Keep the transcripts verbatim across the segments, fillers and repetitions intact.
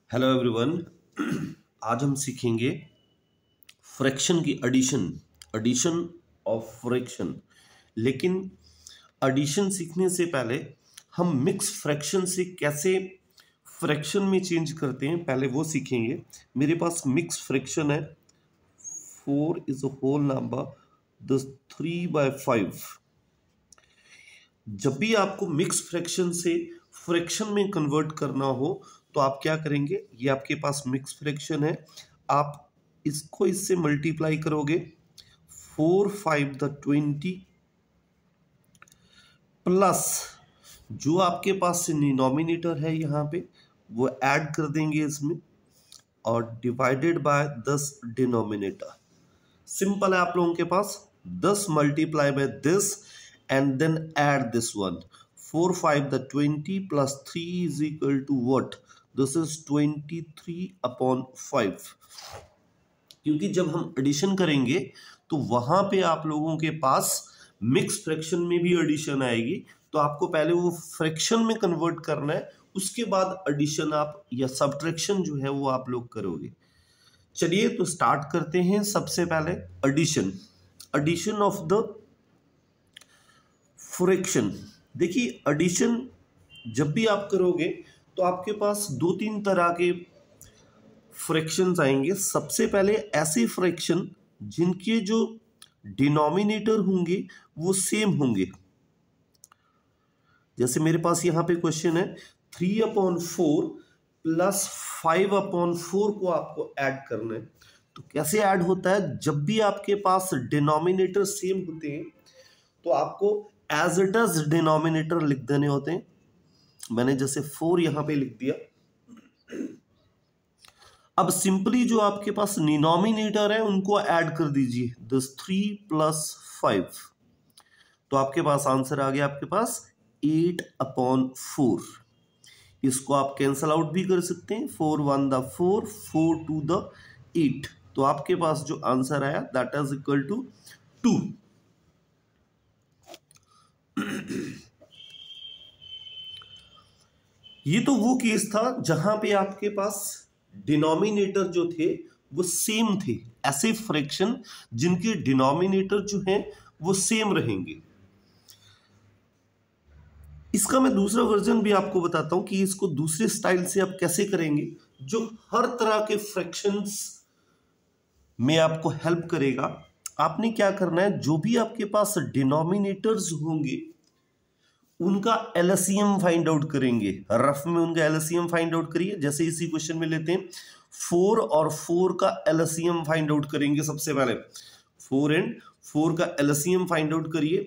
Hello everyone. आज हम सीखेंगे फ्रैक्शन की एडिशन एडिशन ऑफ फ्रैक्शन। लेकिन एडिशन सीखने से पहले हम मिक्स फ्रैक्शन से कैसे फ्रैक्शन में चेंज करते हैं पहले वो सीखेंगे। मेरे पास मिक्स फ्रैक्शन है, four is a whole number, दस थ्री बाय फाइव। जब भी आपको मिक्स फ्रैक्शन से फ्रैक्शन में कन्वर्ट करना हो तो आप क्या करेंगे, ये आपके पास मिक्स फ्रैक्शन है, आप इसको इससे मल्टीप्लाई करोगे, four five the twenty plus जो आपके पास डिनोमिनेटर है यहाँ पे वो ऐड कर देंगे इसमें और डिवाइडेड बाय दस डिनोमिनेटर। सिंपल है आप लोगों के पास, दस multiply by this and then add this one, four five the twenty plus three is equal to what? This is twenty-three upon five। क्योंकि जब हम एडिशन करेंगे तो वहां पे आप लोगों के पास मिक्स फ्रैक्शन में भी एडिशन आएगी, तो आपको पहले वो फ्रैक्शन में कन्वर्ट करना है, उसके बाद एडिशन आप या सब्ट्रैक्शन जो है वो आप लोग करोगे। चलिए तो स्टार्ट करते हैं। सबसे पहले addition addition of the fraction. देखिए एडिशन जब भी आप करोगे तो आपके पास दो तीन तरह के फ्रैक्शंस आएंगे। सबसे पहले ऐसे फ्रैक्शन जिनके जो डिनोमिनेटर होंगे वो सेम होंगे। जैसे मेरे पास यहाँ पे क्वेश्चन है three upon four plus five upon four को आपको ऐड करना है। तो कैसे ऐड होता है, जब भी आपके पास डिनोमिनेटर सेम होते हैं तो आपको एज इट इज डिनोमिनेटर लिख देने होते हैं। मैंने जैसे फोर यहां पे लिख दिया। अब सिंपली जो आपके पास डिनोमिनेटर है उनको ऐड कर दीजिए, दस थ्री प्लस फाइव, तो आपके पास आंसर आ गया आपके पास एट अपॉन फोर। इसको आप कैंसल आउट भी कर सकते हैं, four one the four, four two the eight, तो आपके पास जो आंसर आया that is equal to two. ये तो वो केस था जहां पे आपके पास डिनोमिनेटर जो थे वो सेम थे, ऐसे फ्रैक्शन जिनके डिनोमिनेटर जो हैं वो सेम रहेंगे। इसका मैं दूसरा वर्जन भी आपको बताता हूं कि इसको दूसरे स्टाइल से आप कैसे करेंगे, जो हर तरह के फ्रैक्शंस में आपको हेल्प करेगा। आपने क्या करना है, जो भी आपके पास डिनोमिनेटर्स होंगे उनका एलसीएम फाइंड आउट करेंगे। रफ में उनका एलसीएम फाइंड आउट करिए। जैसे इसी क्वेश्चन में लेते हैं फोर और फोर का एलसीएम फाइंड आउट करेंगे। सबसे पहले फोर एंड फोर का एलसीएम फाइंड आउट करिए।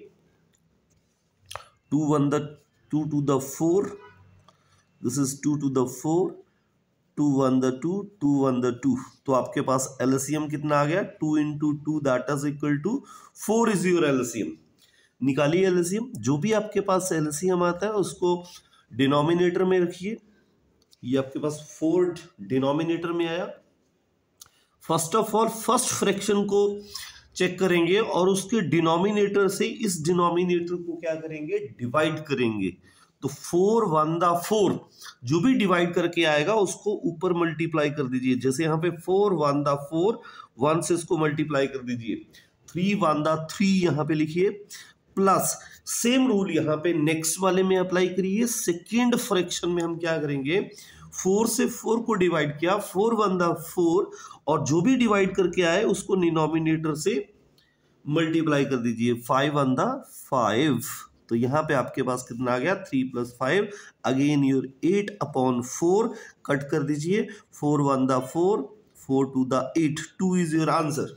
Two one the two two the four, this is two two the four, two one the two, two one the two, तो आपके पास LCM कितना आ गया, two into two that is equal to four is your LCM. निकालिए LCM. जो भी आपके पास एलसीएम आता है उसको डिनोमिनेटर में रखिए। ये आपके पास फोर डिनोमिनेटर में आया। First of all first fraction को चेक करेंगे और उसके डिनोमिनेटर से इस डिनोमिनेटर को क्या करेंगे, डिवाइड करेंगे। तो फोर वन दा फोर, जो भी डिवाइड करके आएगा उसको ऊपर मल्टीप्लाई कर दीजिए। जैसे यहाँ पे four one the four, one से इसको मल्टीप्लाई कर दीजिए। थ्री वन दा थ्री यहाँ पे लिखिए, प्लस सेम रूल यहाँ पे नेक्स्ट वाले में अप्लाई करिए। सेकेंड फ्रैक्शन में हम क्या करेंगे, फोर से फोर को डिवाइड किया, फोर वन दा फोर, और जो भी डिवाइड करके आए उसको डिनोमिनेटर से मल्टीप्लाई कर दीजिए, फाइव वन दा फाइव। तो यहाँ पे आपके पास कितना आ गया, three plus five, again your eight upon four, cut कर दीजिए, four one the four, four two the eight, two is your answer.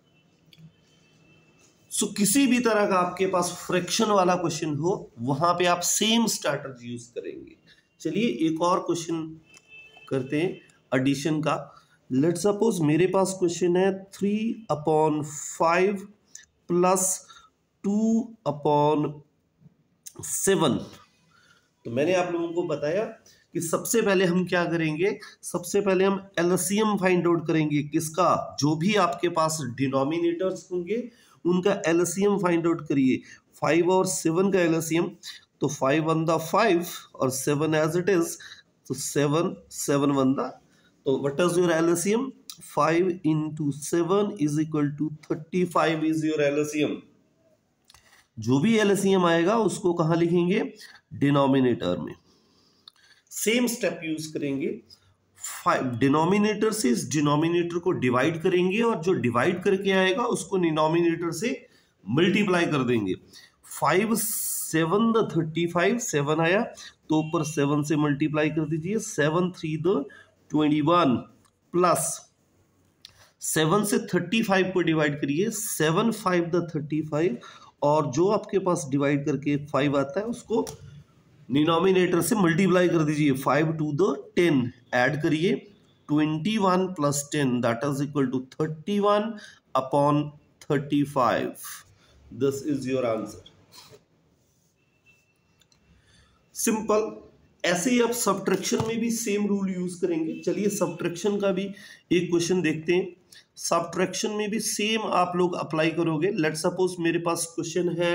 So so, किसी भी तरह का आपके पास फ्रैक्शन वाला क्वेश्चन हो वहां पे आप सेम स्ट्रैटेजी यूज करेंगे। चलिए एक और क्वेश्चन करते हैं एडिशन का। लेट सपोज मेरे पास क्वेश्चन है three upon five plus two upon seven. तो मैंने आप लोगों को बताया कि सबसे पहले हम क्या करेंगे, सबसे पहले हम एलसीएम फाइंड आउट करेंगे। किसका, जो भी आपके पास डिनोमिनेटर्स होंगे उनका एलसीएम फाइंड आउट करिए। फाइव और सेवन का एलसीएम, तो फाइव वन द फाइव और सेवन एज इट इज, तो सेवन सेवन वन द तो what is your LCM? Five into seven is equal to thirty five is your LCM. जो भी LCM आएगा उसको कहां लिखेंगे? डिनोमिनेटर में। सेम स्टेप यूज करेंगे, फाइव डिनोमिनेटर से इस डिनोमिनेटर को डिवाइड करेंगे और जो डिवाइड करके आएगा उसको डिनोमिनेटर से मल्टीप्लाई कर देंगे। Five seven the thirty five, seven आया तो ऊपर सेवन से मल्टीप्लाई कर दीजिए, seven three the twenty one plus seven से थर्टी फाइव को डिवाइड करिए, seven five the thirty five, और जो आपके पास डिवाइड करके फाइव आता है उसको डिनोमिनेटर से मल्टीप्लाई कर दीजिए। Five two the ten add करिए, twenty one plus ten that is equal to thirty one upon thirty five. This is your answer. Simple. ऐसे ही आप सब्ट्रैक्शन में भी सेम रूल यूज करेंगे। चलिए सब्ट्रैक्शन का भी एक क्वेश्चन देखते हैं। सब्ट्रैक्शन में भी सेम आप लोग अप्लाई करोगे। लेट सपोज मेरे पास क्वेश्चन है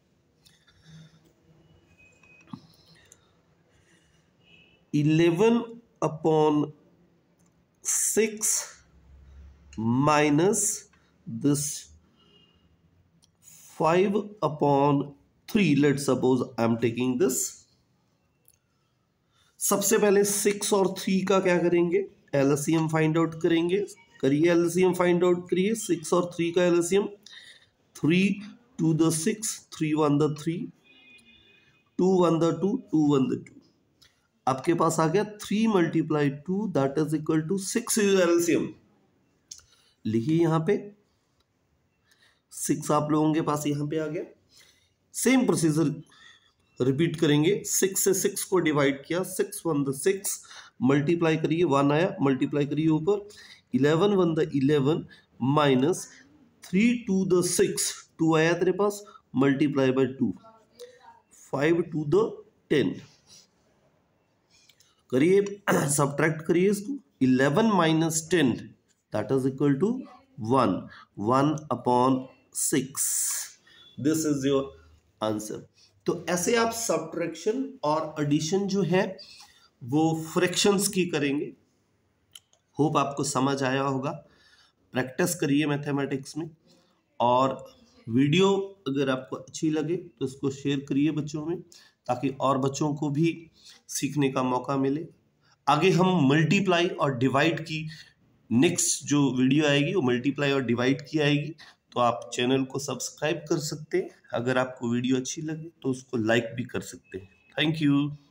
eleven upon six minus this five upon three. Let suppose I am taking this. सबसे पहले सिक्स और थ्री का क्या करेंगे? एलसीएम फाइंड आउट करेंगे। करिए एलसीएम फाइंड आउट करिए। सिक्स और थ्री का LCM, three two the six, three one the three, two one the two, two one the two. आपके पास आ गया three multiply two that is equal to six is LCM. लिखिए यहां पे सिक्स आप लोगों के पास यहां पे आ गया। सेम प्रोसीजर रिपीट करेंगे। सिक्स से सिक्स को डिवाइड किया, six one the six, multiply करिए, वन आया, मल्टीप्लाई करिए ऊपर, eleven one the eleven minus three two the six, two आया तेरे पास, multiply by two, five two the ten. करिए सब्ट्रैक्ट करिए इसको, eleven minus ten that is equal to one, one upon six. This is your answer. तो ऐसे आप subtraction और एडिशन जो है वो फ्रैक्शंस की करेंगे। होप आपको समझ आया होगा। प्रैक्टिस करिए मैथमेटिक्स में, और वीडियो अगर आपको अच्छी लगे तो इसको शेयर करिए बच्चों में, ताकि और बच्चों को भी सीखने का मौका मिले। आगे हम मल्टीप्लाई और डिवाइड की नेक्स्ट जो वीडियो आएगी वो मल्टीप्लाई और डिवाइड की आएगी। तो आप चैनल को सब्सक्राइब कर सकते हैं। अगर आपको वीडियो अच्छी लगे तो उसको लाइक भी कर सकते हैं। Thank you.